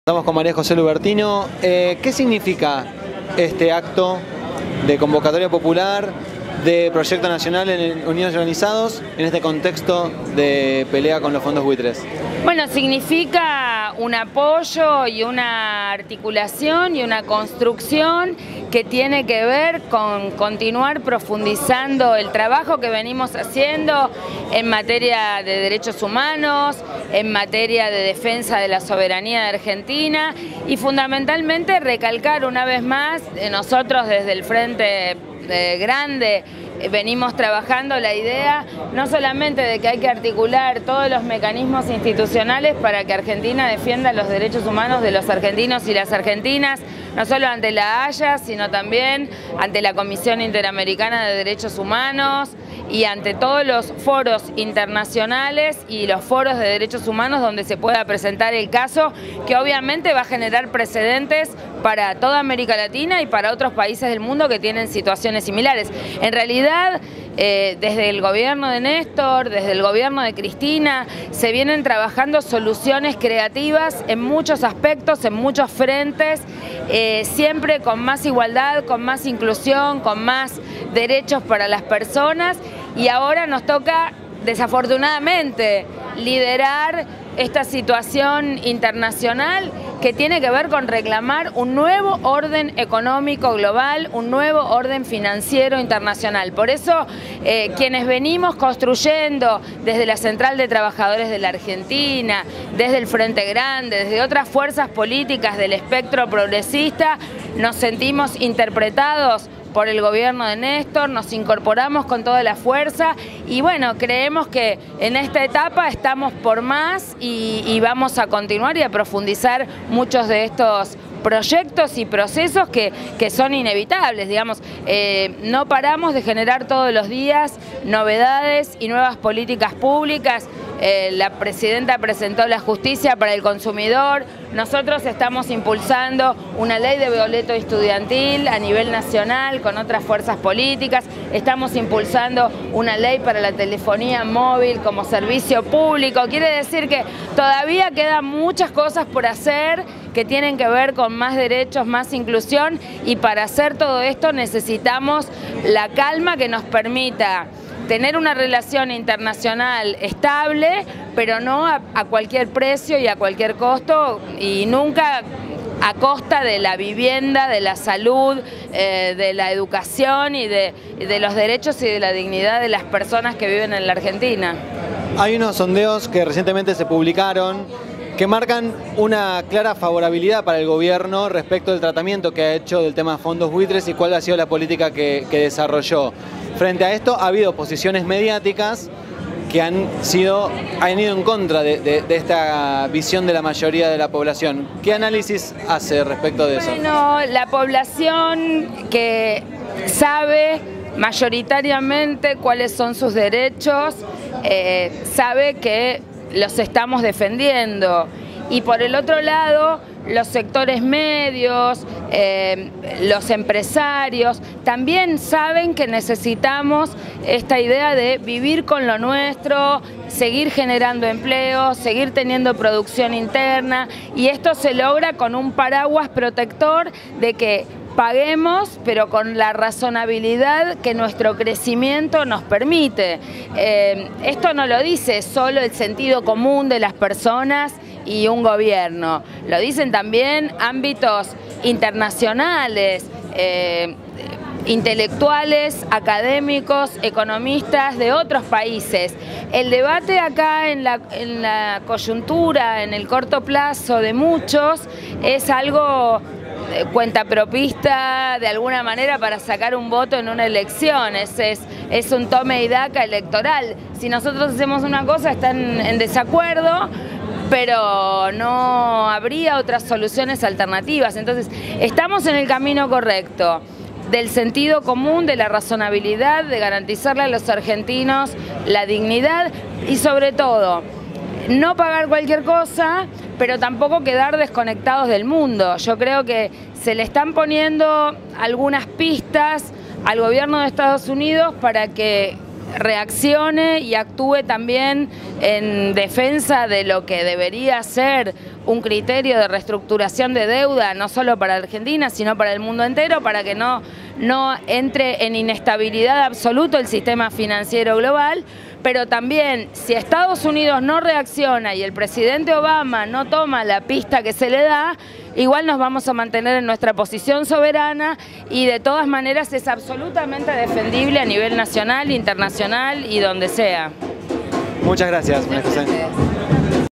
Estamos con María José Lubertino. ¿Qué significa este acto de convocatoria popular de proyecto nacional en Unidos Organizados en este contexto de pelea con los fondos buitres? Bueno, significa un apoyo y una articulación y una construcción que tiene que ver con continuar profundizando el trabajo que venimos haciendo en materia de derechos humanos, en materia de defensa de la soberanía de Argentina y fundamentalmente recalcar una vez más, nosotros desde el Frente Grande venimos trabajando la idea no solamente de que hay que articular todos los mecanismos institucionales para que Argentina defienda los derechos humanos de los argentinos y las argentinas, no solo ante la Haya, sino también ante la Comisión Interamericana de Derechos Humanos y ante todos los foros internacionales y los foros de derechos humanos donde se pueda presentar el caso, que obviamente va a generar precedentes para toda América Latina y para otros países del mundo que tienen situaciones similares. En realidad, desde el gobierno de Néstor, desde el gobierno de Cristina, se vienen trabajando soluciones creativas en muchos aspectos, en muchos frentes, siempre con más igualdad, con más inclusión, con más derechos para las personas, y ahora nos toca, desafortunadamente, liderar esta situación internacional que tiene que ver con reclamar un nuevo orden económico global, un nuevo orden financiero internacional. Por eso, quienes venimos construyendo desde la Central de Trabajadores de la Argentina, desde el Frente Grande, desde otras fuerzas políticas del espectro progresista, nos sentimos interpretados por el gobierno de Néstor, nos incorporamos con toda la fuerza y bueno, creemos que en esta etapa estamos por más y vamos a continuar y a profundizar muchos de estos proyectos y procesos que son inevitables, digamos. No paramos de generar todos los días novedades y nuevas políticas públicas. La presidenta presentó la justicia para el consumidor, nosotros estamos impulsando una ley de boleto estudiantil a nivel nacional con otras fuerzas políticas, estamos impulsando una ley para la telefonía móvil como servicio público. Quiere decir que todavía quedan muchas cosas por hacer que tienen que ver con más derechos, más inclusión, y para hacer todo esto necesitamos la calma que nos permita tener una relación internacional estable, pero no a cualquier precio y a cualquier costo, y nunca a costa de la vivienda, de la salud, de la educación y de los derechos y de la dignidad de las personas que viven en la Argentina. Hay unos sondeos que recientemente se publicaron que marcan una clara favorabilidad para el gobierno respecto del tratamiento que ha hecho del tema fondos buitres y cuál ha sido la política que desarrolló. Frente a esto ha habido posiciones mediáticas que han ido en contra de esta visión de la mayoría de la población. ¿Qué análisis hace respecto de eso? Bueno, la población que sabe mayoritariamente cuáles son sus derechos, sabe que los estamos defendiendo, y por el otro lado los sectores medios, los empresarios también saben que necesitamos esta idea de vivir con lo nuestro, seguir generando empleo, seguir teniendo producción interna, y esto se logra con un paraguas protector de que paguemos, pero con la razonabilidad que nuestro crecimiento nos permite. Esto no lo dice solo el sentido común de las personas y un gobierno, lo dicen también ámbitos internacionales, intelectuales, académicos, economistas de otros países. El debate acá en la coyuntura, en el corto plazo de muchos, es algo cuentapropista de alguna manera para sacar un voto en una elección, es un tome y daca electoral. Si nosotros hacemos una cosa están en desacuerdo, pero no habría otras soluciones alternativas. Entonces, estamos en el camino correcto, del sentido común, de la razonabilidad, de garantizarle a los argentinos la dignidad y sobre todo, no pagar cualquier cosa, pero tampoco quedar desconectados del mundo. Yo creo que se le están poniendo algunas pistas al gobierno de Estados Unidos para que reaccione y actúe también en defensa de lo que debería ser un criterio de reestructuración de deuda, no solo para Argentina, sino para el mundo entero, para que no entre en inestabilidad absoluta el sistema financiero global. Pero también, si Estados Unidos no reacciona y el presidente Obama no toma la pista que se le da, igual nos vamos a mantener en nuestra posición soberana y de todas maneras es absolutamente defendible a nivel nacional, internacional y donde sea. Muchas gracias, María José.